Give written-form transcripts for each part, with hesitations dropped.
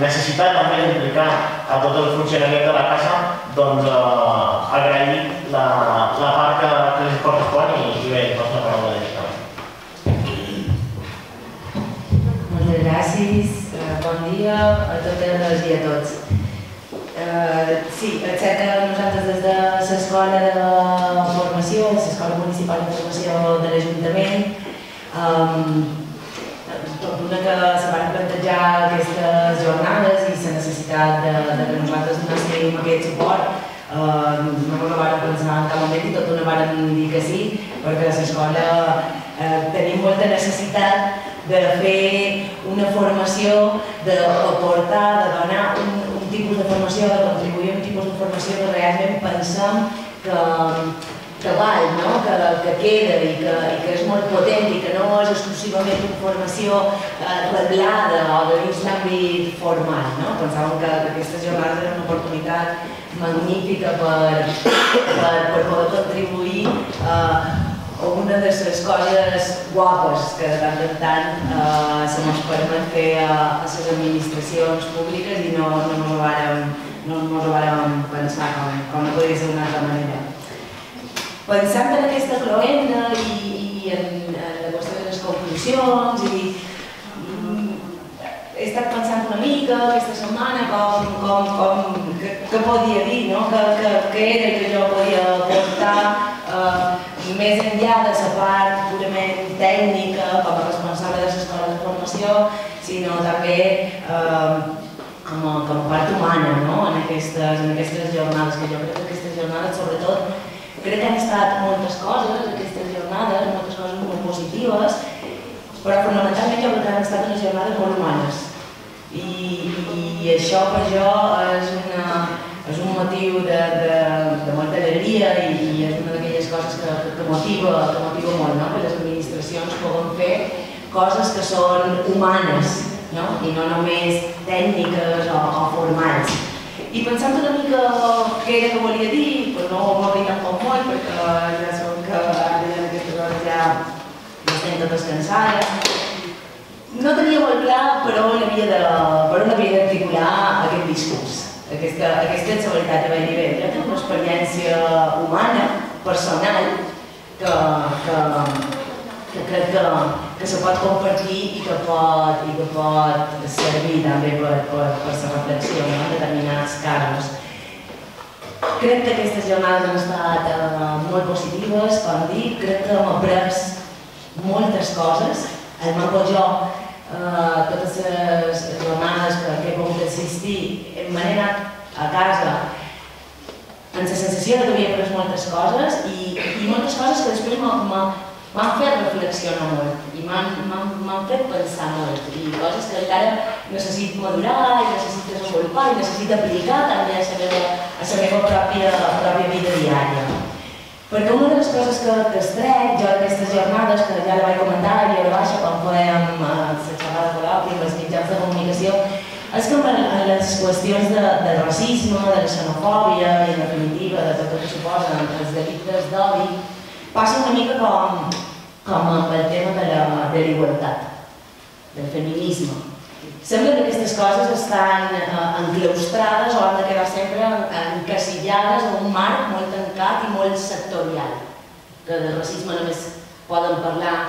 necessitat també d'implicar a tot el funcionament de la casa, doncs agrair la part que els correspon i bé, doncs la paraula directament. Moltes gràcies, bon dia a totes i a tots. Sí, és cert que nosaltres des de l'Escola de Formació, l'Escola Municipal de Formació de l'Ajuntament, tot d'una que se van plantejar aquestes jornades i la necessitat de que nosaltres donéssim aquest suport, no ens ho vam pensar en cap moment i tot d'una vam dir que sí, perquè a l'escola tenim molta necessitat de fer una formació, d'aportar, de donar un tipus de formació, de contribuir a un tipus de formació que realment pensem que val, que queda i que és molt potent i que no és exclusivament una formació reglada o de dins l'àmbit formal. Pensàvem que aquestes jornades eren una oportunitat magnífica per poder contribuir a una de les coses guapes que de tant en tant se mos permet fer a les administracions públiques i no ens ho vàrem pensar com no podria ser d'una altra manera. Pensant en aquesta cloenda i en la qüestió de les conclusions he estat pensant una mica aquesta setmana què podia dir, què era que jo podia aportar més enllà de la part purament tècnica com a responsable de l'escola de formació, sinó també com a part humana en aquestes jornades, que jo crec que aquestes jornades sobretot crec que han estat moltes coses, aquestes jornades, moltes coses molt positives, però fonamentalment jo crec que han estat unes jornades molt humanes. I això per jo és un motiu de molta alegria i és una d'aquelles coses que motiva molt, que les administracions poden fer coses que són humanes i no només tècniques o formals. I pensant una mica què era que volia dir, però no m'ho tampoc molt, perquè ja sabem que ara en aquestes hores ja estem totes cansades. No tenia molt clar per on havia d'articular aquest discurs, aquesta sensibilitat de dir bé. Jo tinc una experiència humana, personal, que crec que se pot compartir i que pot servir també per la reflexió en determinats casos. Crec que aquestes jornades han estat molt positives, com dic, crec que hem après moltes coses. El Marco i jo, totes les jornades que he pogut assistir, hem anat a casa amb la sensació que havia après moltes coses i moltes coses que després m'han fet reflexionar molt i m'han fet pensar molt i coses que encara necessito madurar i necessito desenvolupar i necessito aplicar també a la meva pròpia vida diària. Perquè una de les coses que extrec jo d'aquestes jornades, que ja la vaig comentar i a la baixa quan fèiem la xerrada col·loqui, els mitjans de comunicació, és que en les qüestions de racisme, de la xenofòbia i en definitiva de tot el que suposen els delictes d'odi, passa una mica com amb el tema de la igualtat, del feminisme. Sembla que aquestes coses estan enclaustrades o han de quedar sempre encasillades en un marc molt tancat i molt sectorial. Que de racisme només podem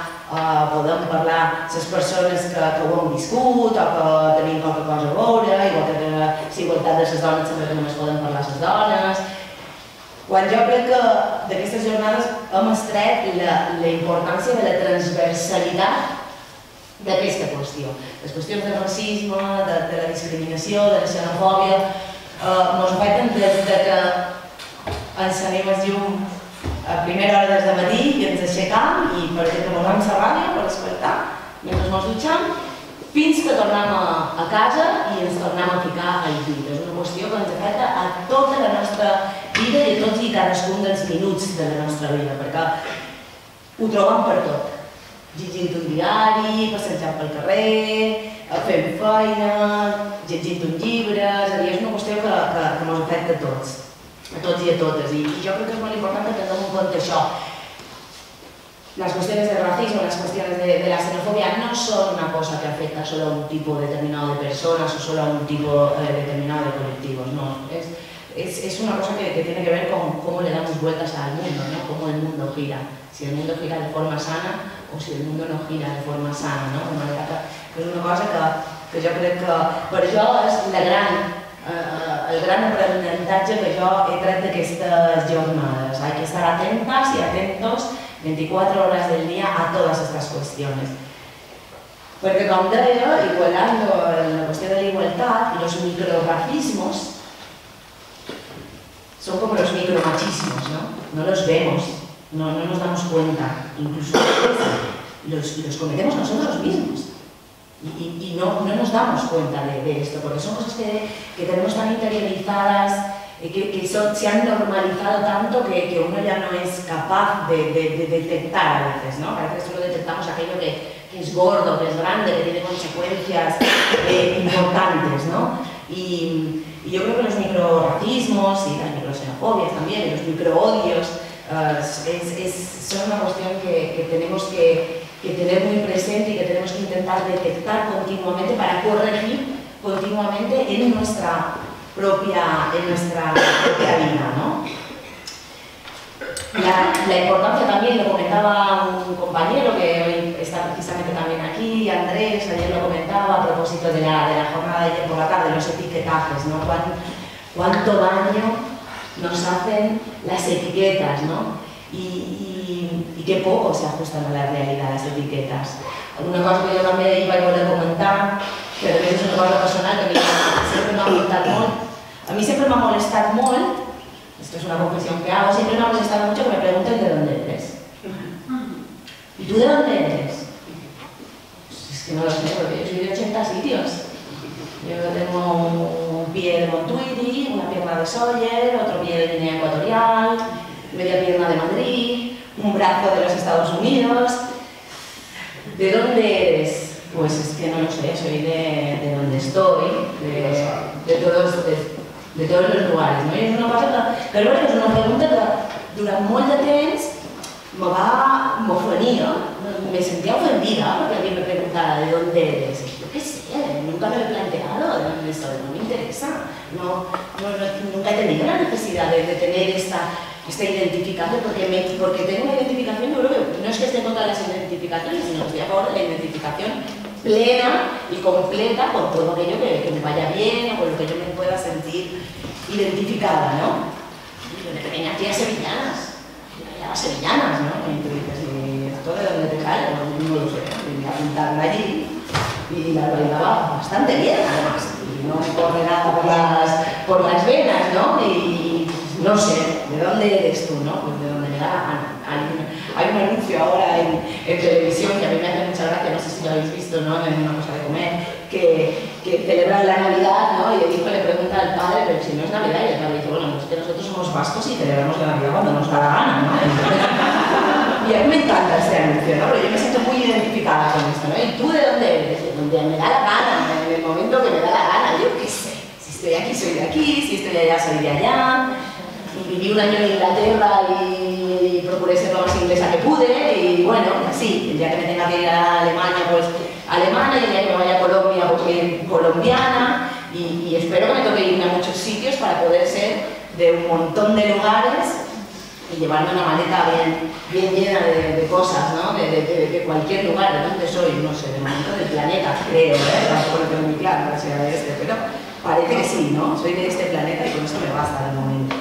parlar les persones que ho han viscut o que tenim qualque cosa a veure, igual que de la igualtat de les dones sempre que només poden parlar les dones. Quan jo crec que d'aquestes jornades hem extret la importància de la transversalitat d'aquesta qüestió. Les qüestions de racisme, de la discriminació, de la xenofòbia, ens afecten des que ens anem al llum a primera hora des de matí i ens aixecam i perquè posem la ràdio per despertar mentre ens dutxem fins que tornem a casa i ens tornem a ficar al llit. És una qüestió que ens afecta a tota la nostra vida i a tots i cadascun dels minuts de la nostra vida, perquè ho trobem per tot. Llegint un diari, passejant pel carrer, fent feina, llegint un llibre, és a dir, és una qüestió que ens afecta a tots i a totes. I jo crec que és molt important que tinguem en compte això. las cuestiones del racismo, las cuestiones de la xenofobia no son una cosa que afecta solo a un tipo determinado de personas o solo a un tipo determinado de colectivos, no. Es una cosa que tiene que ver con cómo le damos vueltas al mundo, ¿no? Cómo el mundo gira. Si el mundo gira de forma sana o si el mundo no gira de forma sana, no? De manera que és una cosa que jo crec que per això és el gran aprenentatge que jo he tret d'aquestes jornades. Hay que estar atentas y atentos 24 horas del día a todas estas cuestiones. Porque com deia, igualando la cuestión de la igualdad, los microracismos son como los micromachismos, ¿no? No los vemos, no nos damos cuenta, incluso los cometemos nosotros mismos. Y no nos damos cuenta de esto, porque son cosas que tenemos tan interiorizadas, que se han normalizado tanto que uno ya no es capaz de detectar a veces, ¿no? A veces solo detectamos aquello que es gordo, que es grande, que tiene consecuencias importantes, ¿no? Y yo creo que los microracismos y las microxenofobias también, y los microodios, son una cuestión que tenemos que tener muy presente y que tenemos que intentar detectar continuamente para corregir continuamente en nuestra propia vida, ¿no? La importancia también, lo comentaba un compañero que hoy está precisamente también aquí, Andrés, ayer lo comentaba a propósito de la jornada de ayer por la tarde, los etiquetajes, ¿no? Cuánto daño nos hacen las etiquetas, ¿no? Y qué poco se ajustan a la realidad las etiquetas. Una cosa que yo también iba a volver a comentar, que de és una cosa personal que a mí siempre me ha molestado molt, esto es una confesión que hago, siempre me ha molestado mucho que me pregunten de dónde eres. ¿Y tú de dónde eres? Pues es que no lo sé, porque yo soy de 80 sitios. Yo tengo un pie de Montuiri, una pierna de Sóller, otro pie de Guinea Ecuatorial, media pierna de Madrid, un brazo de los Estados Unidos. ¿De dónde eres? Pues es que no lo sé, soy de donde estoy, de todos los lugares, no? I és una cosa que és una pregunta que durant molt de temps m'ofenia, me sentía ofendida porque alguien me preguntara de dónde eres. Yo qué sé, nunca me lo he planteado de dónde estoy, no me interesa, nunca he tenido la necesidad de tener esta identificación, porque tengo una identificación, yo creo que no es que esté contra las identificaciones, sino que estoy a favor de la identificación plena y completa con todo aquello que me vaya bien o con lo que yo me pueda sentir identificada, ¿no? Yo de pequeña hacía sevillanas, ¿no? Y tú dices, ¿esto de dónde te sale? No lo sé, venía a pintarla allí y la bailaba bastante bien, además, y no me corre nada por las venas, ¿no? Y no sé, ¿de dónde eres tú, no? Pues de donde me da la gana. Hay un anuncio ahora en televisión que a mí me hace mucha gracia, no sé si lo habéis visto, ¿no? En una cosa de comer, que celebran la Navidad, ¿no? Y el hijo le pregunta al padre, pero si no es Navidad, y el padre dice, bueno, pues que nosotros somos vascos y celebramos la Navidad cuando nos da la gana, ¿no? Y a mí me encanta este anuncio, ¿no? Pero yo me siento muy identificada con esto, ¿no? ¿Y tú de dónde eres? De donde me da la gana, en el momento que me da la gana, yo qué sé. Si estoy aquí, soy de aquí, si estoy allá, soy de allá. Viví un año en Inglaterra y procuré ser lo más inglesa que pude y bueno, así, el día que me tenga que ir a Alemania, pues alemana, y el día que me vaya a Colombia, pues bien colombiana y espero que me toque irme a muchos sitios para poder ser de un montón de lugares y llevarme una maleta bien llena de cosas, ¿no? De cualquier lugar, de donde soy, no sé, de momento del planeta, creo, tampoco lo tengo muy claro, que sea de este, pero parece que sí, ¿no? Soy de este planeta y con eso me basta de momento.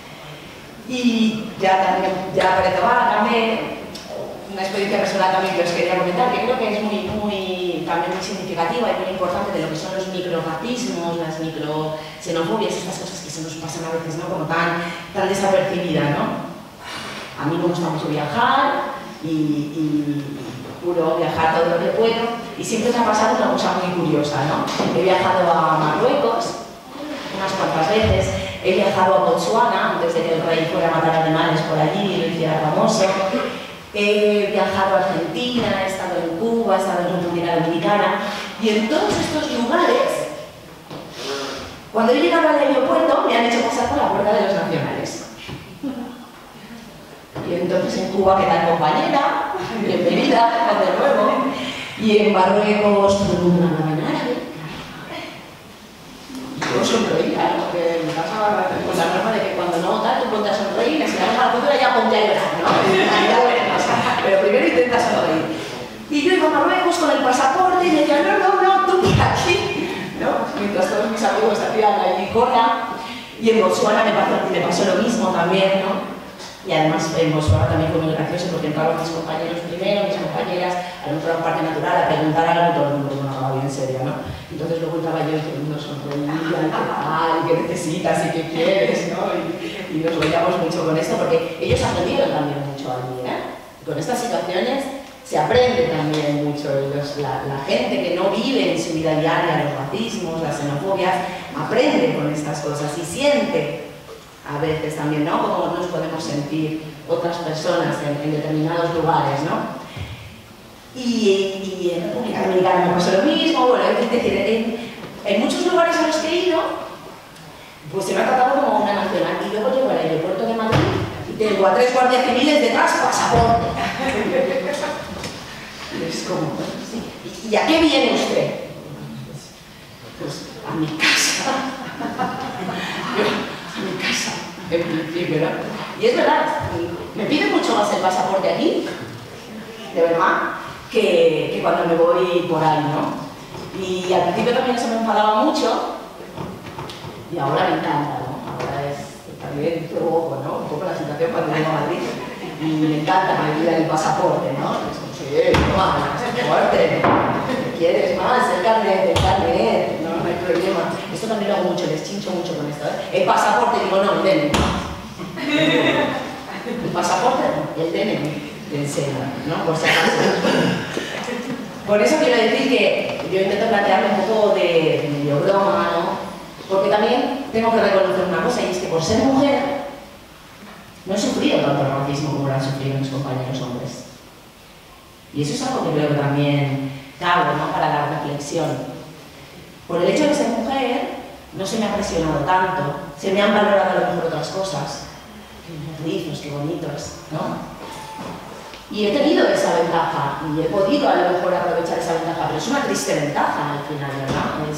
Y ya para acabar, también una experiencia personal también que os quería comentar, que creo que es también muy significativa y muy importante de lo que son los microracismos, las microxenofobias, estas cosas que se nos pasan a veces, ¿no? Como tan desapercibidas, ¿no? A mí me gusta mucho viajar y procuro viajar todo lo que puedo y siempre me ha pasado una cosa muy curiosa, ¿no? He viajado a Marruecos unas cuantas veces. He viajado a Botswana, antes de que el rey fuera a matar animales por allí y lo hiciera famoso. He viajado a Argentina, he estado en Cuba, he estado en República Dominicana. Y en todos estos lugares, cuando he llegado al aeropuerto, me han hecho pasar por la puerta de los nacionales. Y entonces en Cuba, ¿qué tal, compañera? bienvenida de nuevo. Y en Marruecos preguntaban en árabe. Yo sonreía, ¿no? Porque en mi casa con la norma de que cuando no tal, tú ponte a sonreír, y si vamos a la cultura ya ponte a llorar, ¿no? Ya veremos. Pero primero intenta sonreír. Y yo iba a Marruecos con el pasaporte y me decían, no, tú por aquí, ¿no? Mientras todos mis amigos hacían allí cola. Y en Botswana me pasó lo mismo también, ¿no? Y además en Botswana también fue muy gracioso porque entraban mis compañeros primero, mis compañeras, a lo mejor a un parque natural a preguntar algo, todo el mundo no estaba bien serio, ¿no? Entonces luego entraba yo y todo el mundo sonreía, ¿qué tal? ¿Qué necesitas y qué quieres? ¿No? Y nos veíamos mucho con esto porque ellos aprendieron también mucho allí, ¿eh? Con estas situaciones se aprende también mucho. La gente que no vive en su vida diaria los racismos, las xenofobias, aprende con estas cosas y siente a veces también, ¿no? Cómo nos podemos sentir otras personas en determinados lugares, ¿no? Y en República Dominicana me pasó lo mismo. Bueno, es decir, en muchos lugares a los que he ido, pues se me ha tratado como una nacional. Y luego llego al aeropuerto de Madrid y tengo a 3 guardias civiles detrás, pasaporte. Es como, sí. ¿Y a qué viene usted? Pues a mi casa. A mi casa, en principio, ¿no? Y es verdad, me pide mucho más el pasaporte aquí, de verdad, que cuando me voy por ahí, ¿no? Y al principio también eso me enfadaba mucho, y ahora me encanta, ¿no? Ahora es también un poco la situación cuando vengo a Madrid, y me encanta que me pidan el pasaporte, ¿no? Es como, sí, no, fuerte, ¿qué quieres más? El carnet, no hay problema. Esto también lo hago mucho, les chincho mucho con esto, ¿eh? El pasaporte, digo, no, el DNI. El pasaporte, no, el DNI. Te enseño, ¿no? Por si acaso. Por eso quiero decir que yo intento plantearme un poco de medio broma, ¿no? Porque también tengo que reconocer una cosa, y es que por ser mujer no he sufrido tanto racismo como lo han sufrido mis compañeros hombres. Y eso es algo que creo que también cabe, ¿no? Para la reflexión. Por el hecho de ser mujer, no se me ha presionado tanto, se me han valorado a lo mejor otras cosas. Qué rizos, qué bonitos, ¿no? Y he tenido esa ventaja, y he podido a lo mejor aprovechar esa ventaja, pero es una triste ventaja al final, ¿verdad?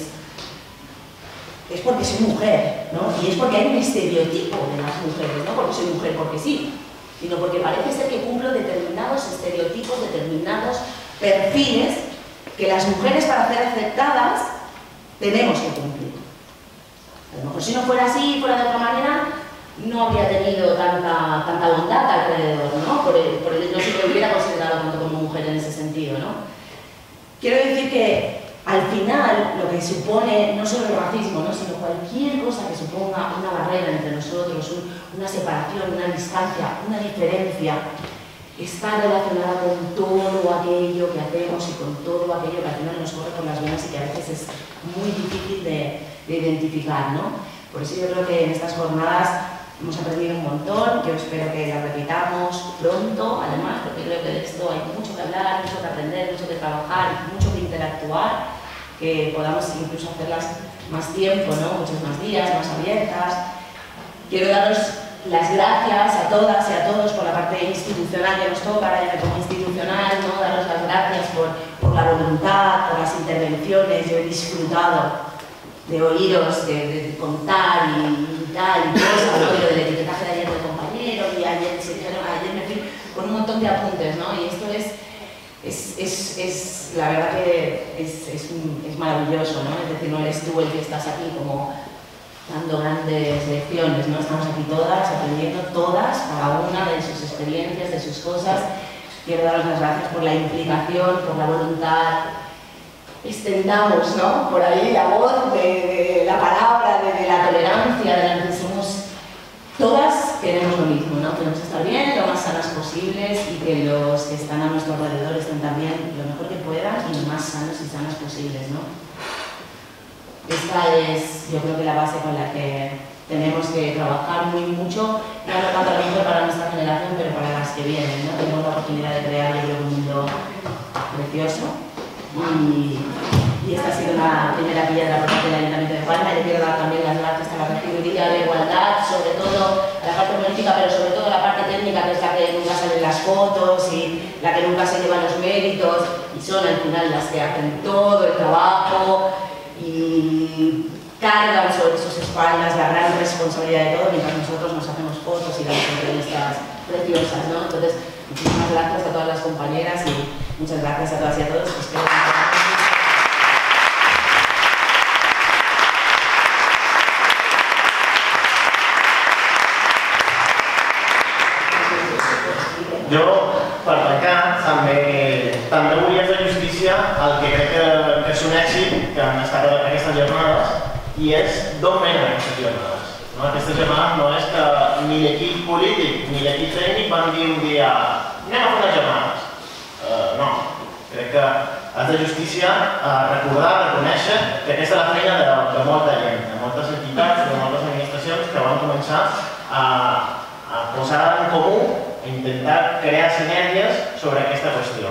Es porque soy mujer, ¿no? Y es porque hay un estereotipo de las mujeres, no porque soy mujer porque sí, sino porque parece ser que cumplo determinados estereotipos, determinados perfiles que las mujeres, para ser aceptadas, tenemos que cumplir. A lo mejor si no fuera así, fuera de otra manera, no habría tenido tanta bondad alrededor, ¿no? No se me hubiera considerado tanto como mujer en ese sentido, ¿no? Quiero decir que al final lo que supone no solo el racismo, ¿no? Sino cualquier cosa que suponga una barrera entre nosotros, una separación, una distancia, una diferencia, está relacionada con todo aquello que hacemos y con todo aquello que al final nos corre por las venas y que a veces es muy difícil de identificar, ¿no? Por eso yo creo que en estas jornadas hemos aprendido un montón. Yo espero que las repitamos pronto, además, porque creo que de esto hay mucho que hablar, mucho que aprender, mucho que trabajar, mucho que interactuar, que podamos incluso hacerlas más tiempo, ¿no? Muchos más días, más abiertas. Quiero daros las gracias a todas y a todos por la parte institucional que nos toca, ahora como institucional, ¿no? Daros las gracias por la voluntad, por las intervenciones. Yo he disfrutado de oíros, de contar y tal, y cosas, ¿no? Lo del etiquetaje de ayer del compañero, y ayer me fui con un montón de apuntes, ¿no? Y esto es la verdad que es maravilloso, ¿no? Es decir, no eres tú el que estás aquí como dando grandes lecciones, ¿no? Estamos aquí todas, aprendiendo todas, cada una de sus experiencias, de sus cosas. Quiero daros las gracias por la implicación, por la voluntad. Extendamos, ¿no? Por ahí la voz de la palabra, de la tolerancia, de la que somos todas, queremos lo mismo, ¿no? Queremos estar bien, lo más sanas posibles, y que los que están a nuestro alrededor estén también lo mejor que puedan y lo más sanos y sanas posibles, ¿no? Esta es, yo creo que la base con la que tenemos que trabajar muy mucho, ya no tanto a lo mejor para nuestra generación, pero para las que vienen, ¿no? Tenemos la oportunidad de crear, yo creo, un mundo precioso. Y esta ha sido la primera piedra por parte del Ayuntamiento de Palma. Le quiero dar también las gracias a la regiduría política de la igualdad, sobre todo a la parte política, pero sobre todo a la parte técnica, que es la que nunca salen las fotos y la que nunca se llevan los méritos, y son al final las que hacen todo el trabajo y cargan sobre sus espaldas la gran responsabilidad de todo, mientras nosotros nos hacemos fotos y damos entrevistas preciosas, ¿no? Entonces, muchísimas gracias a todas las compañeras y muchas gracias a todas y a todos. Espero que... Jo, per tancar, també volia fer justícia al que crec que és un èxit que han estat aquestes jornades, i és d'on venen aquestes jornades. Aquestes jornades no és que ni l'equip polític ni l'equip tècnic van dir un dia anem a fer unes jornades. No, crec que has de justícia recordar, reconèixer que aquesta és la feina de molta gent, de moltes entitats, de moltes administracions que van començar a posar en comú, a intentar crear sinergies sobre aquesta qüestió.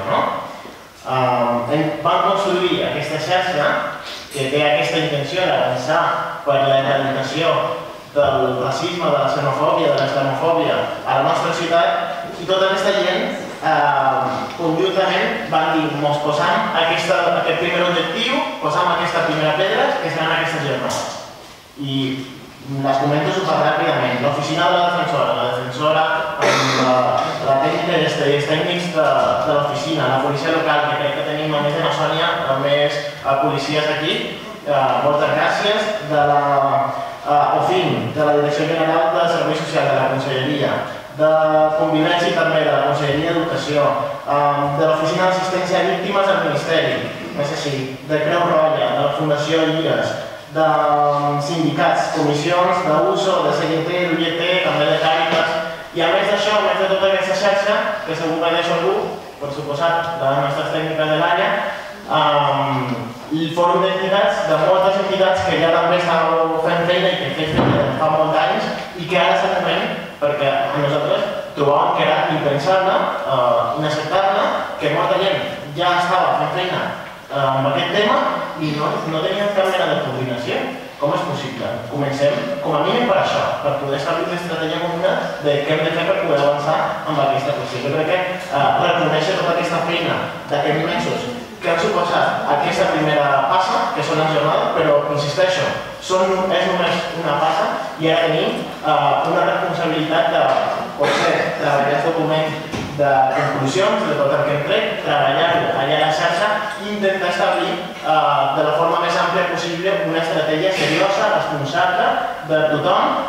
Vam construir aquesta xarxa que té aquesta intenció d'avançar per l'erradicació del racisme, de la xenofòbia, de l'islamofòbia a la nostra ciutat, i tota aquesta gent conjuntament van dir ens posam aquest primer objectiu, posam aquesta primera pedra, que seran aquestes jornades. I les comento super ràpidament. L'oficina de la defensora amb la tècnica i els tècnics de l'oficina, la policia local, que crec que tenim a més de Nassònia, a més policies aquí, moltes gràcies, de la OFIN, de la Direcció General de Serveis Socials de la Conselleria, de Convivència i també de la Conselleria d'Educació, de l'Oficina d'Assistència a Víctimes del Ministeri, és així, de Creu Roja, de la Fundació Llires, de sindicats, comissions, d'USO, de CGT, d'UGT, també de Càritas, i a més d'això, a més de tota aquesta xarxa, que segur que deixo algú, per suposat, de les nostres tècniques de l'àrea, el fòrum d'entitats, de moltes entitats que ja també estàveu fent feina i que fem feina fa molts anys i que ara és el moment, perquè a nosaltres trobàvem que era impensable, inacceptable, que molta gent ja estava fent feina amb aquest tema i no teníem cap mena de coordinació. Com és possible? Comencem, com a mínim per això, per poder establir una estratègia comuna de què hem de fer per poder avançar amb aquesta qüestió. Jo crec que reconèixer tota aquesta feina d'aquests mesos que han suposat aquesta primera passa, que són les jornades, però, insisteixo, és només una passa i ara tenim una responsabilitat de, potser, treballar el document de conclusions, de tot el que hem tret, treballar-ho allà a la xarxa i intentar establir de la forma més àmplia possible una estratègia seriosa, responsable de tothom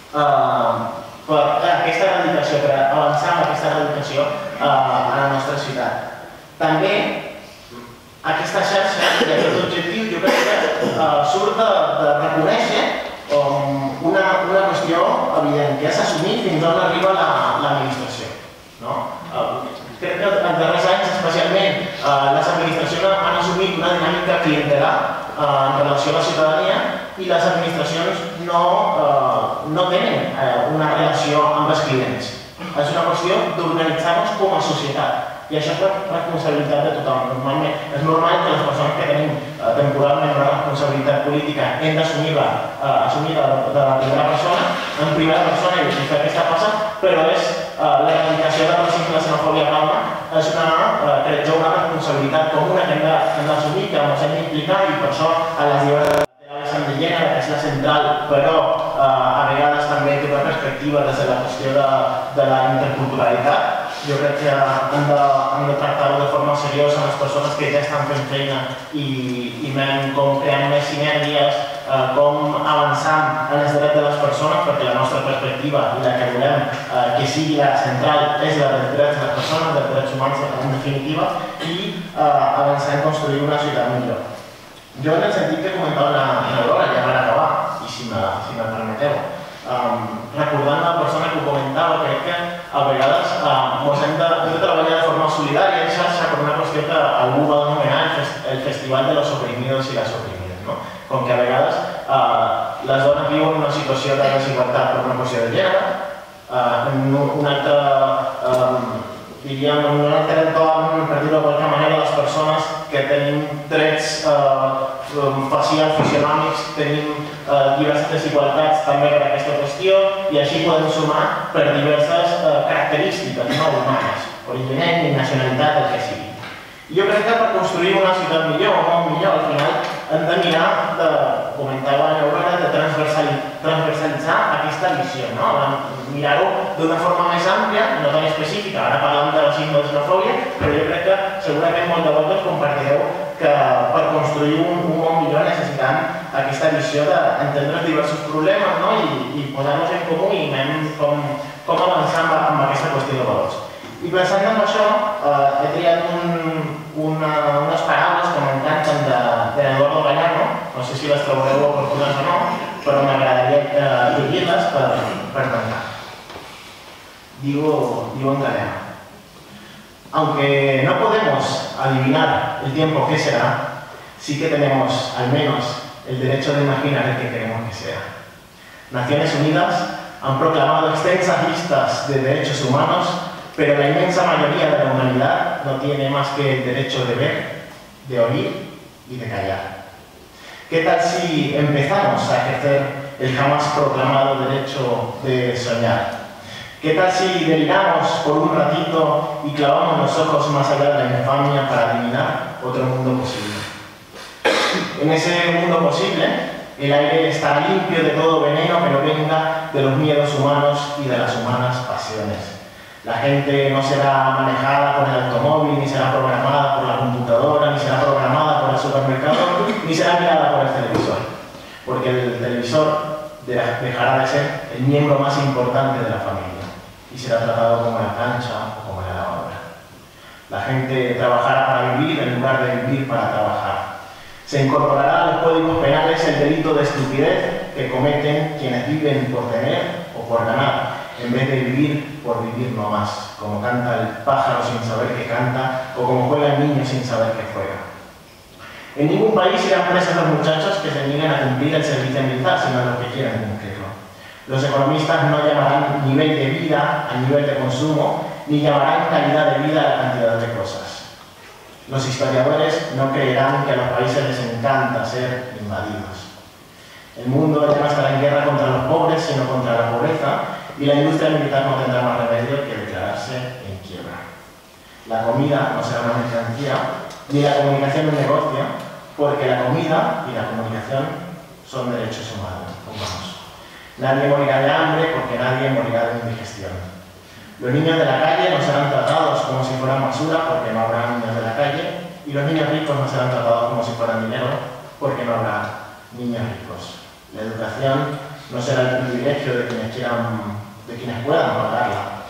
per aquesta erradicació, per avançar amb aquesta erradicació a la nostra ciutat. També aquesta xarxa i aquest objectiu jo crec que surt de reconèixer una qüestió evident, que és assumir fins on arriba l'administració. Crec que en darrers anys, especialment, les administracions han assumit una dinàmica clientelar en relació a la ciutadania i les administracions no tenen una relació amb els clients. És una qüestió d'organitzar-nos com a societat. I això és responsabilitat de tothom. Normalment és normal que les persones que tenim temporalment una responsabilitat política hem d'assumir-la de la primera persona, en primera persona i fer aquesta passa, però és l'erradicació del racisme i la xenofòbia a Palma és una responsabilitat comuna que hem d'assumir, que ens hem d'implicar i per això a les llibertats de gènere, que és la central, però a vegades també té una perspectiva des de la qüestió de la interculturalitat. Jo crec que hem de tractar-ho de forma seriosa amb les persones que ja estan fent feina i veiem com creem més sinergies, com avançant en els drets de les persones, perquè la nostra perspectiva i la que volem que sigui la central és la dels drets de les persones, dels drets humans en definitiva, i avançar en construir una ciutat millor. Jo en el sentit que comentava l'Aurora, ja per acabar, i si me permeteu, recordant la persona que ho comentava, crec que a vegades hem de treballar de forma solidària en xarxa per una qüestió que algú va denominar el festival de los oprimidos i les oprimides. Com que a vegades les dones viuen una situació de desigualtat per una qüestió de gènere, un altre diríem, en un altre entorn, per dir-ho de qualque manera, les persones que tenim trets facials, fisionòmics, tenim diverses desigualtats també per aquesta qüestió i així podem sumar per diverses característiques no humanes, origen ètnic, nacionalitat, el que sigui. Jo crec que per construir una ciutat millor, un món millor, al final hem de mirar, comentava l'Aurora, de transversalitzar aquesta visió, no? Mirar-ho d'una forma més àmplia, no tan específica. Ara parlem de racisme i xenofòbia, però jo crec que segurament molt de vosaltres compartireu que per construir un món millor necessitem aquesta visió d'entendre els diversos problemes, no? I posar-los en comú i veure com avançar amb aquesta qüestió de valors. I pensant en això, he triat unes paraules que m'encanten d'Eduardo Galeano, no sé si les trobareu oportunes o no, però m'agradaria llegir-les per tancar. Digo en Galeano: aunque no podemos adivinar el tiempo que será, sí que tenemos al menos el derecho de imaginar el que queremos que sea. Naciones Unidas han proclamado extensas listas de derechos humanos, pero la inmensa mayoría de la humanidad no tiene más que el derecho de ver, de oír y de callar. ¿Qué tal si empezamos a ejercer el jamás proclamado derecho de soñar? ¿Qué tal si deliramos por un ratito y clavamos los ojos más allá de la infamia para adivinar otro mundo posible? En ese mundo posible, el aire estará limpio de todo veneno que no venga de los miedos humanos y de las humanas pasiones. La gente no será manejada por el automóvil, ni será programada por la computadora, ni será programada por el supermercado, ni será mirada por el televisor. Porque el televisor dejará de ser el miembro más importante de la familia y será tratado como la plancha o como la lavadora. La gente trabajará para vivir en lugar de vivir para trabajar. Se incorporará a los códigos penales el delito de estupidez que cometen quienes viven por tener o por ganar, en vez de vivir por vivir no más, como canta el pájaro sin saber que canta o como juega el niño sin saber que juega. En ningún país irán presos los muchachos que se niegan a cumplir el servicio militar, sino los que quieran cumplirlo. Los economistas no llamarán nivel de vida al nivel de consumo, ni llamarán calidad de vida a la cantidad de cosas. Los historiadores no creerán que a los países les encanta ser invadidos. El mundo ya no estará en guerra contra los pobres, sino contra la pobreza, y la industria militar no tendrá más remedio que declararse en quiebra. La comida no será una mercancía, ni la comunicación un negocio, porque la comida y la comunicación son derechos humanos. Nadie morirá de hambre porque nadie morirá de indigestión. Los niños de la calle no serán tratados como si fueran basura porque no habrá niños de la calle, y los niños ricos no serán tratados como si fueran dinero porque no habrá niños ricos. La educación no será el privilegio de quienes puedan pagarla.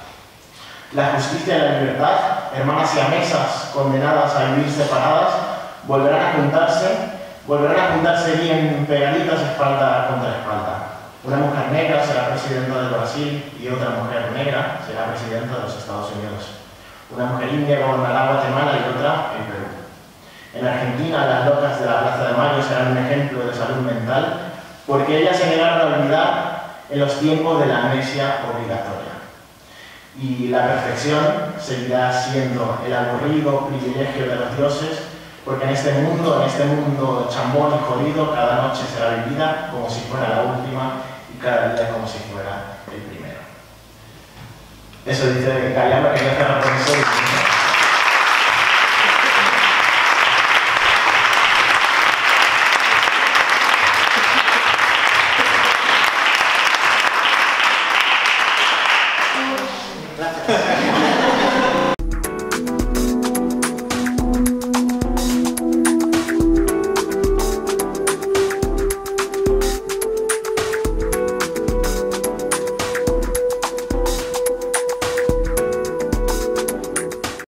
La justicia y la libertad, hermanas siamesas condenadas a vivir separadas, volverán a juntarse bien pegaditas espalda contra espalda. Una mujer negra será presidenta del Brasil y otra mujer negra será presidenta de los Estados Unidos. Una mujer india gobernará Guatemala y otra el Perú. En Argentina, las locas de la Plaza de Mayo serán un ejemplo de salud mental porque ellas se negaron a olvidar en los tiempos de la amnesia obligatoria. Y la perfección seguirá siendo el aburrido privilegio de los dioses, porque en este mundo chambón y jodido, cada noche será vivida como si fuera la última y cada día como si fuera el primero. Eso dice Galeano, que